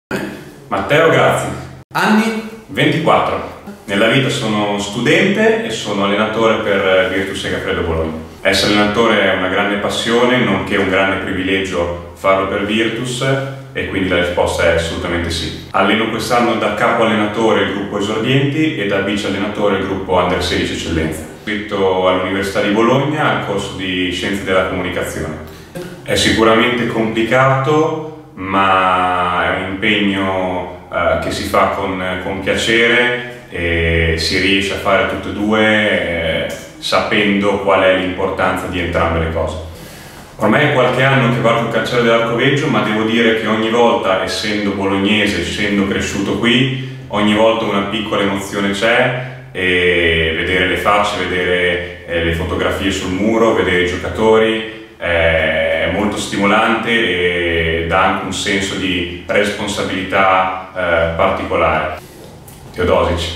Matteo Grazzi. Anni? 24. Nella vita sono studente e sono allenatore per Virtus Segafredo Bologna. Essere allenatore è una grande passione, nonché un grande privilegio farlo per Virtus, e quindi la risposta è assolutamente sì. Alleno quest'anno da capo allenatore il gruppo esordienti e da vice allenatore il gruppo Under 16 Eccellenza. Ho iscritto all'Università di Bologna al corso di Scienze della Comunicazione. È sicuramente complicato, ma è un impegno che si fa con piacere e si riesce a fare tutte e due sapendo qual è l'importanza di entrambe le cose. Ormai è qualche anno che vado al Cancello dell'Arcoveggio, ma devo dire che ogni volta, essendo bolognese, essendo cresciuto qui, ogni volta una piccola emozione c'è, e vedere le facce, vedere le fotografie sul muro, vedere i giocatori è molto stimolante e dà anche un senso di responsabilità particolare. Teodosic.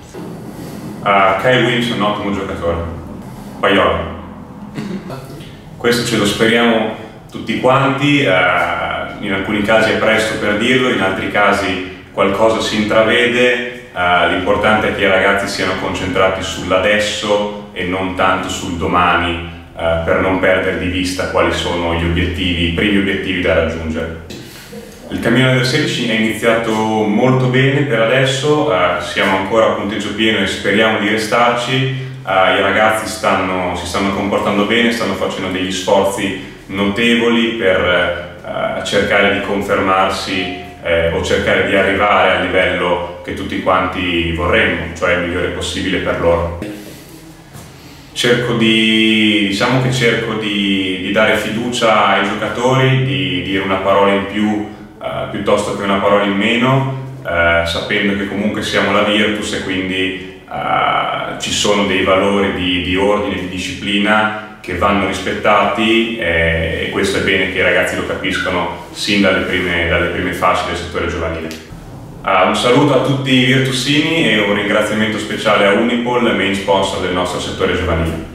Kyle Williams è un ottimo giocatore. Paiolo. Questo ce lo speriamo tutti quanti, in alcuni casi è presto per dirlo, in altri casi qualcosa si intravede, l'importante è che i ragazzi siano concentrati sull'adesso e non tanto sul domani, per non perdere di vista quali sono gli obiettivi, i primi obiettivi da raggiungere. Il cammino del 16 è iniziato molto bene per adesso, siamo ancora a punteggio pieno e speriamo di restarci. I ragazzi si stanno comportando bene, stanno facendo degli sforzi notevoli per cercare di confermarsi o cercare di arrivare al livello che tutti quanti vorremmo, cioè il migliore possibile per loro. Cerco di dare fiducia ai giocatori, di dire una parola in più piuttosto che una parola in meno, sapendo che comunque siamo la Virtus e quindi ci sono dei valori di ordine, di disciplina che vanno rispettati, e questo è bene che i ragazzi lo capiscano sin dalle prime fasce del settore giovanile. Un saluto a tutti i virtusini e un ringraziamento speciale a Unipol, main sponsor del nostro settore giovanile.